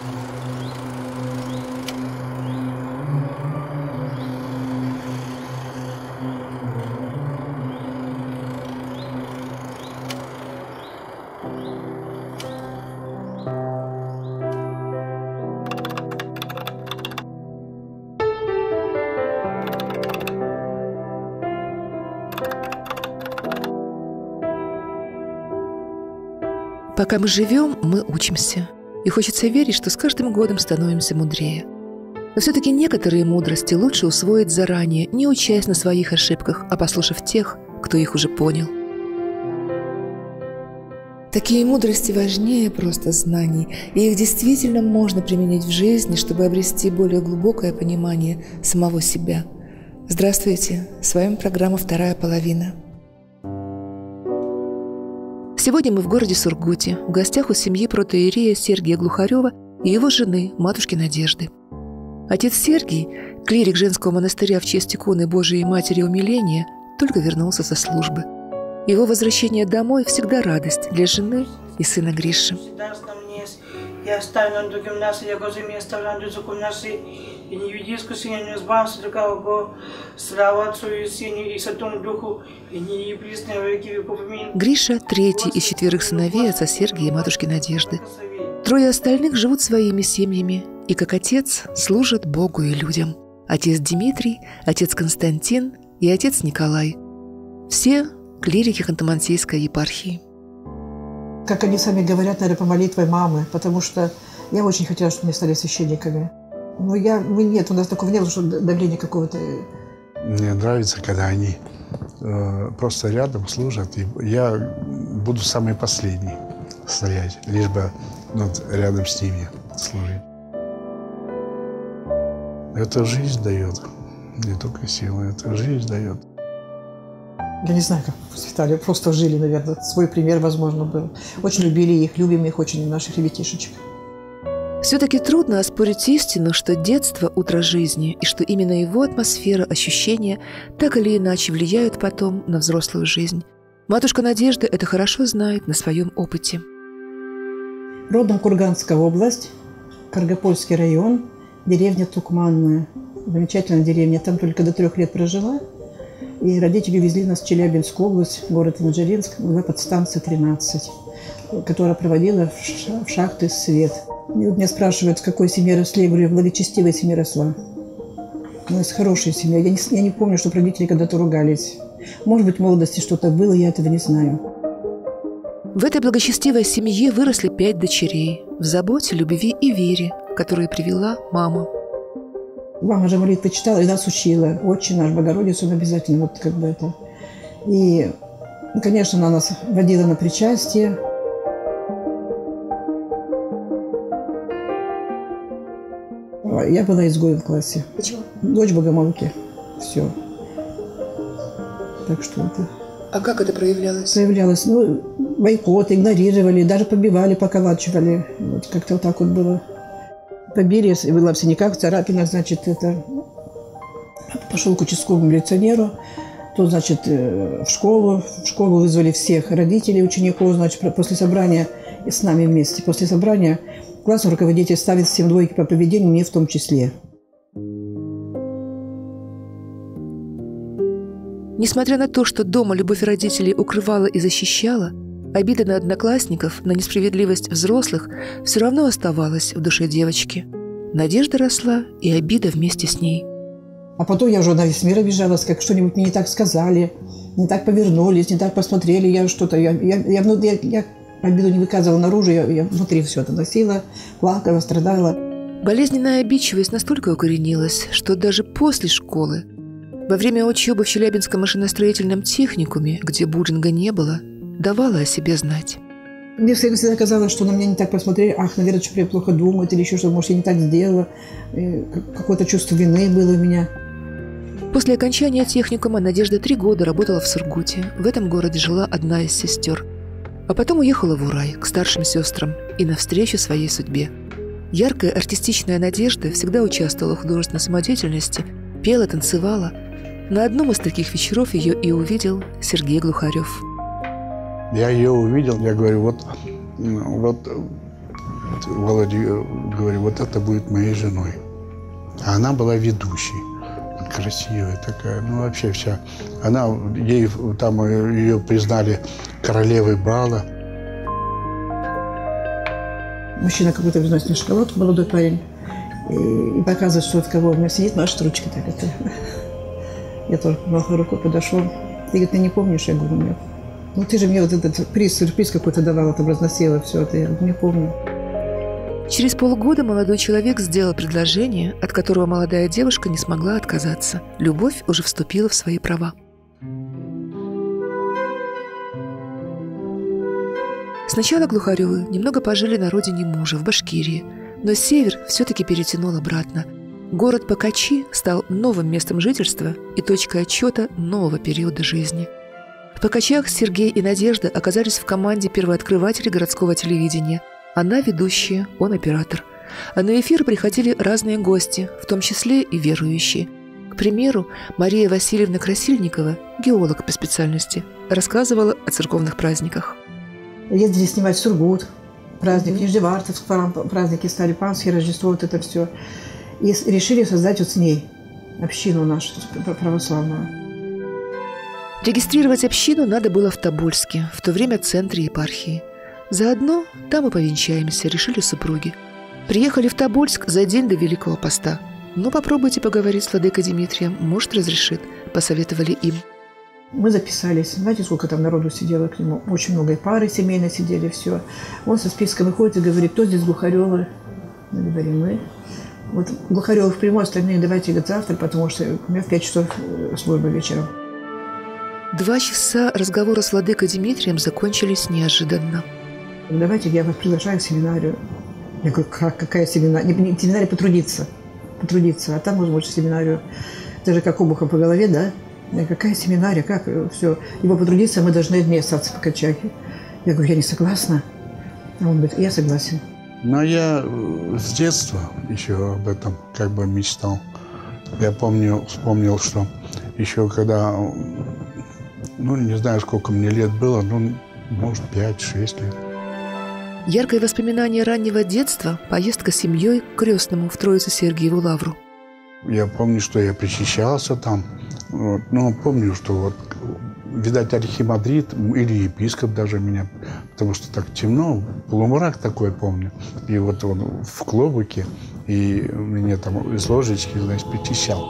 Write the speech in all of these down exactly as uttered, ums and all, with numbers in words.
Пока мы живем, мы учимся. И хочется верить, что с каждым годом становимся мудрее. Но все-таки некоторые мудрости лучше усвоить заранее, не учась на своих ошибках, а послушав тех, кто их уже понял. Такие мудрости важнее просто знаний, и их действительно можно применить в жизни, чтобы обрести более глубокое понимание самого себя. Здравствуйте! С вами программа «Вторая половина». Сегодня мы в городе Сургуте, в гостях у семьи протоиерея Сергия Глухарева и его жены, матушки Надежды. Отец Сергий, клирик женского монастыря в честь иконы Божией Матери Умиления, только вернулся со службы. Его возвращение домой всегда радость для жены и сына Гриши. Я оставлю на другим нас, я гозами оставляю закон наши, и не юдейскую сыне, не избавимся другого Бога, слава Отцу и Сыну и Святому Духу, и не еприсные во веки веков. Аминь. Гриша – третий из четверых сыновей отца Сергия и матушки Надежды. Трое остальных живут своими семьями и, как отец, служат Богу и людям. Отец Дмитрий, отец Константин и отец Николай. Все клирики Ханты-Мансийской епархии. Как они сами говорят, наверное, по молитве мамы, потому что я очень хотела, чтобы мы стали священниками. Но я, мы нет, у нас такого не было, что давление какого-то. Мне нравится, когда они э, просто рядом служат, и я буду самый последний стоять, лишь бы вот, рядом с ними служить. Это жизнь дает, не только силы, это жизнь дает. Я не знаю, как воспитали, просто жили, наверное, свой пример, возможно, был. Очень любили их, любим их очень, наших ребятишечек. Все-таки трудно оспорить истину, что детство – утро жизни, и что именно его атмосфера, ощущения так или иначе влияют потом на взрослую жизнь. Матушка Надежда это хорошо знает на своем опыте. Родом Курганская область, Каргопольский район, деревня Тукманная. Замечательная деревня, там только до трех лет прожила. И родители везли нас в Челябинскую область, город Инжиринск, была подстанция тринадцать, которая проводила в шахты свет. И вот меня спрашивают, с какой семьи росли. Я говорю, я в благочестивой семье росла. У нас хорошая семья. Я не, я не помню, что родители когда-то ругались. Может быть, в молодости что-то было, я этого не знаю. В этой благочестивой семье выросли пять дочерей. В заботе, любви и вере, которую привела мама. Мама же молитвы читала и нас учила. Отче наш, Богородицу, он обязательно вот как бы это. И, конечно, она нас водила на причастие. Я была изгоем в классе. Почему? Дочь богомолки. Все. Так что это... А как это проявлялось? Проявлялось, ну, бойкот, игнорировали, даже побивали, поколачивали. Вот как-то вот так вот было. Побили, была в синяках, царапинах, значит, это... Пошел к участковому милиционеру, тут, значит, в школу, в школу вызвали всех родителей, учеников, значит, после собрания, с нами вместе, после собрания классный руководитель ставит всем двойки по поведению, мне в том числе. Несмотря на то, что дома любовь родителей укрывала и защищала, обида на одноклассников, на несправедливость взрослых все равно оставалась в душе девочки. Надежда росла, и обида вместе с ней. А потом я уже на весь мир обижалась, как что-нибудь мне не так сказали, не так повернулись, не так посмотрели, я что-то, я, я, я, я, я обиду не выказывала наружу, я, я внутри все это носила, плакала, страдала. Болезненная обидчивость настолько укоренилась, что даже после школы, во время учебы в Челябинском машиностроительном техникуме, где буллинга не было, давала о себе знать. Мне всегда казалось, что на меня не так посмотрели, ах, наверное, что я плохо думаю, или еще что-то, может, я не так сделала. Какое-то чувство вины было у меня. После окончания техникума Надежда три года работала в Сургуте. В этом городе жила одна из сестер. А потом уехала в Урай, к старшим сестрам, и навстречу своей судьбе. Яркая артистичная Надежда всегда участвовала в художественной самодеятельности, пела, танцевала. На одном из таких вечеров ее и увидел Сергей Глухарев. Я ее увидел, я говорю, вот, вот Вот Володе говорю, вот это будет моей женой. А она была ведущей. Красивая такая, ну вообще вся. Она, ей там ее признали королевой бала. Мужчина какой-то приносит мне шоколадку, молодой парень, и, и показывает, что от кого у меня сидит, машет ручки так это. Я тоже помахала рукой, подошел. И говорит, ты не помнишь? Я говорю, нет. Ну ты же мне вот этот приз, сюрприз какой-то давала, там разносила все это. Я не помню. Через полгода молодой человек сделал предложение, от которого молодая девушка не смогла отказаться. Любовь уже вступила в свои права. Сначала Глухаревы немного пожили на родине мужа, в Башкирии, но север все-таки перетянул обратно. Город Пакачи стал новым местом жительства и точкой отчета нового периода жизни. В Пакачах Сергей и Надежда оказались в команде первооткрывателей городского телевидения. Она ведущая, он оператор. А на эфир приходили разные гости, в том числе и верующие. К примеру, Мария Васильевна Красильникова, геолог по специальности, рассказывала о церковных праздниках. Ездили снимать Сургут, праздник, mm-hmm. Нижневартовск, праздники стали, Пасхи, Рождество, вот это все. И решили создать вот с ней общину нашу православную. Регистрировать общину надо было в Тобольске, в то время центре епархии. Заодно там и повенчаемся, решили супруги. Приехали в Тобольск за день до Великого Поста. Ну, попробуйте поговорить с владыкой Дмитрием, может, разрешит, посоветовали им. Мы записались. Знаете, сколько там народу сидело к нему? Очень много и пары семейно сидели, все. Он со списка выходит и говорит, кто здесь Глухаревы? Мы говорим, мы. Вот Глухаревы в прямой, остальные давайте, говорит, завтра, потому что у меня в пять часов служба вечером. Два часа разговора с владыкой Дмитрием закончились неожиданно. Давайте я вас приглашаю в семинарию. Я говорю, как, какая семинария? Не, не семинария, потрудиться. Потрудиться. А там можно больше семинарию. Это же как обухом по голове, да? Я говорю, какая семинария, как все? Его потрудиться, мы должны дней остаться по Качахе. Я говорю, я не согласна. А он говорит, я согласен. Но я с детства еще об этом как бы мечтал. Я помню, вспомнил, что еще когда, ну, не знаю, сколько мне лет было, ну, может, пять-шесть лет. Яркое воспоминание раннего детства – поездка с семьей к крестному в Троице-Сергиеву лавру. Я помню, что я причащался там. Вот. Ну, помню, что вот, видать, архимандрит или епископ даже меня, потому что так темно, полумрак такой помню. И вот он в клобуке, и мне там из ложечки, значит, причащал.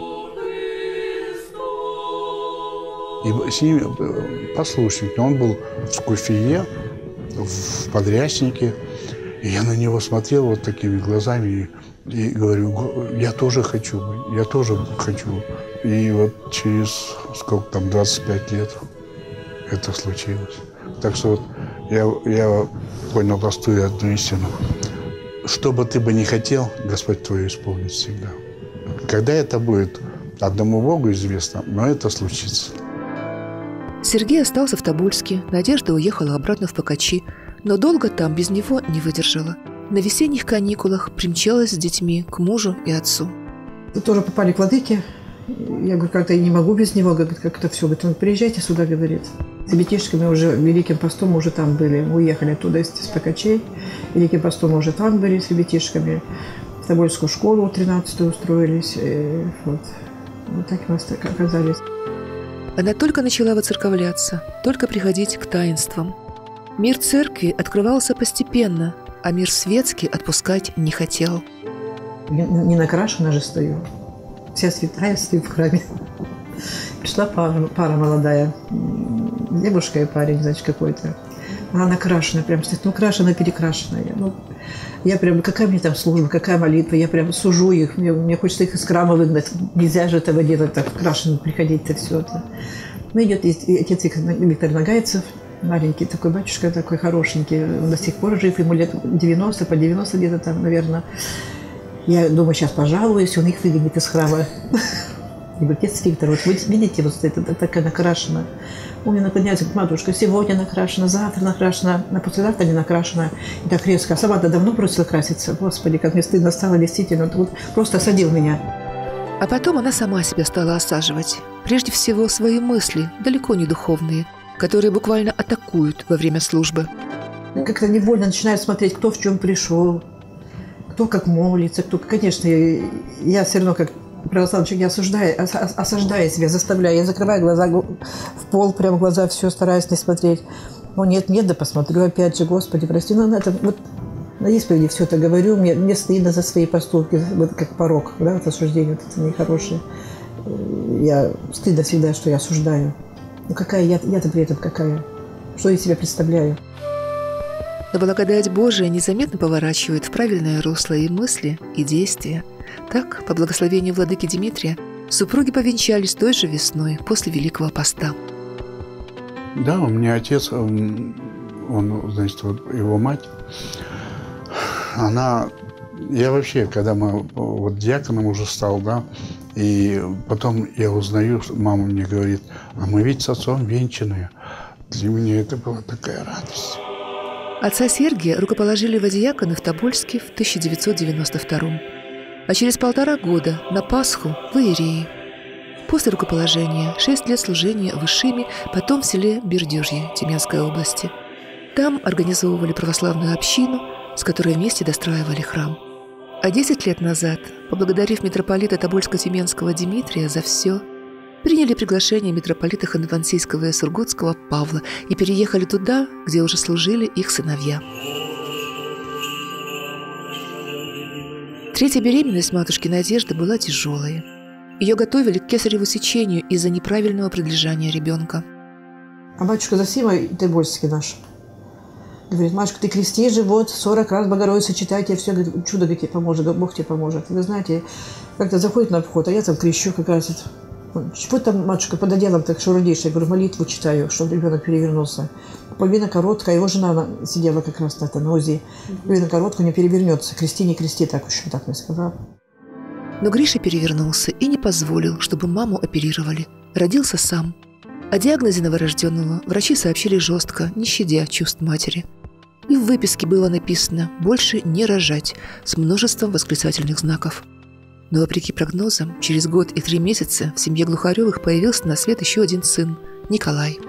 И с ним послушник, он был в скуфие, в подряснике, и я на него смотрел вот такими глазами и, и говорю, я тоже хочу, я тоже хочу. И вот через сколько там, двадцать пять лет это случилось. Так что вот я, я понял простую одну истину. Что бы ты бы ни хотел, Господь твой исполнит всегда. Когда это будет, одному Богу известно, но это случится. Сергей остался в Тобольске, Надежда уехала обратно в Пакачи, но долго там без него не выдержала. На весенних каникулах примчалась с детьми к мужу и отцу. Мы тоже попали к владыке. Я говорю, как-то я не могу без него, говорит, как это все. Говорит, он, приезжайте сюда, говорит. С ребятишками уже Великим постом мы уже там были. Мы уехали оттуда из Пакачей. Великим постом мы уже там были с ребятишками. В Тобольскую школу тринадцатую устроились. И вот. Вот так мы оказались. Она только начала воцерковляться, только приходить к таинствам. Мир церкви открывался постепенно, а мир светский отпускать не хотел. Я не накрашена же стою. Вся святая стою в храме. Пришла пара, пара молодая, девушка и парень, значит, какой-то. Она накрашена, прям стоит, ну, крашена, перекрашена. Я, ну, я прям, какая мне там служба, какая молитва, я прям сужу их, мне, мне хочется их из храма выгнать. Нельзя же этого делать, так крашено приходить-то все это. Ну, идет отец Виктор Нагайцев, маленький такой батюшка, такой хорошенький, он до сих пор жив, ему лет девяносто, по девяносто где-то там, наверное. Я думаю, сейчас пожалуюсь, он их выгонит из храма. Я говорю, отец Виктор, вот вы видите, вот это такая накрашена. Он мне наклоняется, говорит, матушка, сегодня накрашена, завтра накрашена, на послезавтра не накрашена. И так резко. А сама-то давно бросила краситься. Господи, как мне стыдно стало, действительно. Вот просто осадил меня. А потом она сама себя стала осаживать. Прежде всего, свои мысли, далеко не духовные, которые буквально атакуют во время службы. как-то невольно начинают смотреть, кто в чем пришел, кто как молится, кто... Конечно, я все равно как православный человек, я осуждаю, осаждаю себя, заставляю. Я закрываю глаза в пол, прям в глаза, все, стараюсь не смотреть. Ну, нет, нет, да посмотрю, опять же, Господи, прости. Ну, это вот на исповеди все это говорю, мне, мне стыдно за свои поступки, вот как порок, да, вот осуждение, вот это нехорошее. Я стыдно всегда, что я осуждаю. Ну, какая я, я-то при этом какая? Что я себя представляю? Но благодать Божия незаметно поворачивает в правильное русло и мысли, и действия. Так, по благословению владыки Димитрия, супруги повенчались той же весной после Великого Поста. Да, у меня отец, он, он, значит, вот его мать, она, я вообще, когда мы, вот диаконом уже стал, да, и потом я узнаю, что мама мне говорит, а мы ведь с отцом венчанные. Для меня это была такая радость. Отца Сергия рукоположили во диаконы в Тобольске в тысяча девятьсот девяносто втором, а через полтора года на Пасху в Иерее. После рукоположения шесть лет служения в Ишиме, потом в селе Бердюжье Тюменской области. Там организовывали православную общину, с которой вместе достраивали храм. А десять лет назад, поблагодарив митрополита Тобольско-Тюменского Димитрия за все, приняли приглашение митрополита Ханты-Мансийского и Сургутского Павла и переехали туда, где уже служили их сыновья. Третья беременность матушки Надежды была тяжелой. Ее готовили к кесареву сечению из-за неправильного предлежания ребенка. А батюшка Зосима Тобольский наш говорит: Машка, ты крести живот, сорок раз Богородицу читай, тебе все, говорит, чудо говорит, тебе поможет, Бог тебе поможет. Вы знаете, как-то заходит на обход, а я там крещу как раз. Чего там, матушка, под одеялом так шурудишь? Я говорю, молитву читаю, чтобы ребенок перевернулся. Половина короткая, его жена она сидела как раз на, на УЗИ. Половина короткая, не перевернется. Крести, не крести, так уж так мне сказал. Но Гриша перевернулся и не позволил, чтобы маму оперировали. Родился сам. О диагнозе новорожденного врачи сообщили жестко, не щадя чувств матери. И в выписке было написано «больше не рожать» с множеством восклицательных знаков. Но вопреки прогнозам, через год и три месяца в семье Глухаревых появился на свет еще один сын – Николай.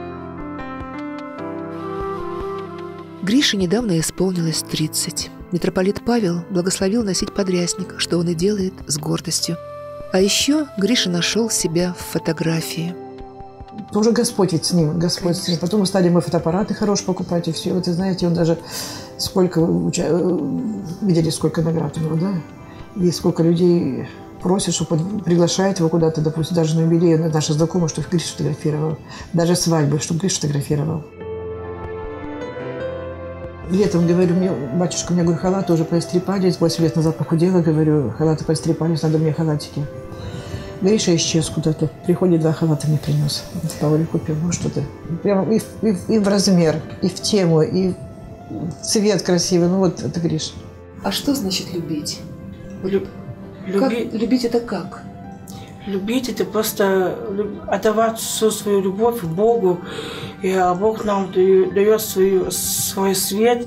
Грише недавно исполнилось тридцать. Митрополит Павел благословил носить подрясник, что он и делает с гордостью. А еще Гриша нашел себя в фотографии. Тоже Господь ведь с ним, Господь с ним. Потом мы стали мы фотоаппараты хорошие покупать, и все. Вот, и знаете, он даже сколько, видели, сколько наград у него, да? И сколько людей просят, чтобы приглашает его куда-то, допустим, даже на юбилей, наши знакомые, чтобы Гриша фотографировал. Даже свадьбы, чтобы Гриша фотографировал. Летом, говорю, мне, батюшка, у меня, говорю, халаты уже поистрепались, восемь лет назад похудела, говорю, халаты поистрепались, надо мне халатики. Гриша исчез куда-то, приходит, два халата мне принес. В Павле купил, ну что-то. Прямо и, и, и в размер, и в тему, и цвет красивый, ну вот это Гриша. А что значит любить? Люб... Как? Люби... Любить это как? Любить – это просто отдавать всю свою любовь Богу, и Бог нам дает свой, свой свет,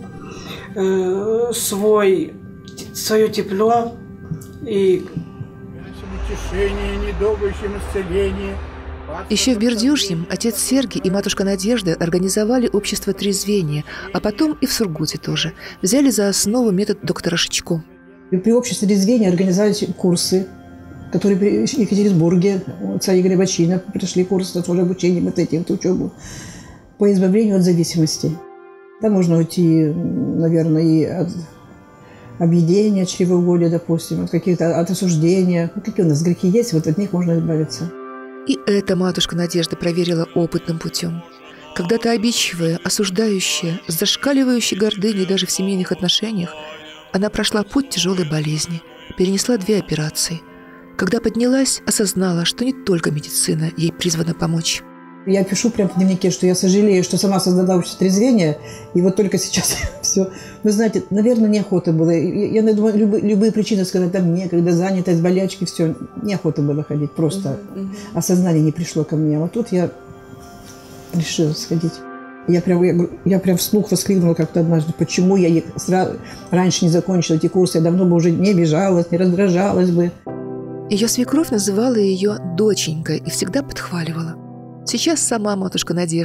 свой, свое тепло и утешение, недобрым исцеление. Еще в Бердюжьем отец Сергий и матушка Надежда организовали общество трезвения, а потом и в Сургуте тоже. Взяли за основу метод доктора Шичко. При обществе трезвения организовались курсы, которые в Екатеринбурге, отца Игоря Бочина, пришли курсы, тоже обучение, вот эти, вот учебу по избавлению от зависимости. Там можно уйти, наверное, и от объедения, чревоугодия, допустим, от каких-то, от осуждения. Ну, какие у нас грехи есть, вот от них можно избавиться. И это матушка Надежда проверила опытным путем. Когда-то обидчивая, осуждающая, с зашкаливающей гордыней даже в семейных отношениях, она прошла путь тяжелой болезни, перенесла две операции. Когда поднялась, осознала, что не только медицина ей призвана помочь. Я пишу прямо в дневнике, что я сожалею, что сама создала общество трезвения, и вот только сейчас все. Вы знаете, наверное, неохота было. Я, я думаю, любые, любые причины сказать, там некогда, занятость, болячки, все. Неохота было ходить, просто uh-huh. осознание не пришло ко мне. А вот тут я решила сходить. Я прям, я, я прям вслух воскликнула как-то однажды, почему я не, сразу, раньше не закончила эти курсы, я давно бы уже не обижалась, не раздражалась бы. Ее свекровь называла ее доченькой и всегда подхваливала. Сейчас сама матушка Надежда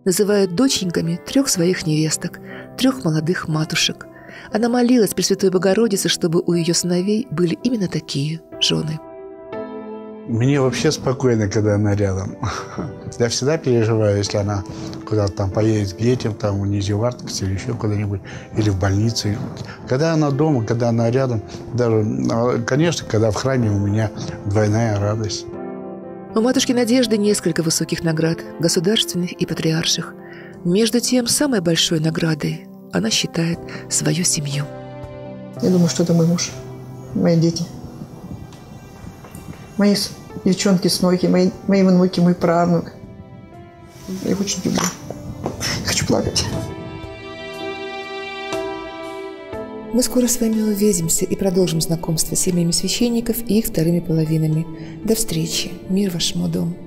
называет доченьками трех своих невесток, трех молодых матушек. Она молилась Пресвятой Богородице, чтобы у ее сыновей были именно такие жены. Мне вообще спокойно, когда она рядом. Я всегда переживаю, если она куда-то там поедет к детям, там в Нижневартовск или еще куда-нибудь, или в больнице. Когда она дома, когда она рядом, даже, конечно, когда в храме, у меня двойная радость. У матушки Надежды несколько высоких наград, государственных и патриарших. Между тем, самой большой наградой она считает свою семью. Я думаю, что это мой муж, мои дети. Мои девчонки, снохи, мои, мои внуки, мой правнук. Я их очень люблю. Я хочу плакать. Мы скоро с вами увидимся и продолжим знакомство с семьями священников и их вторыми половинами. До встречи. Мир вашему дому.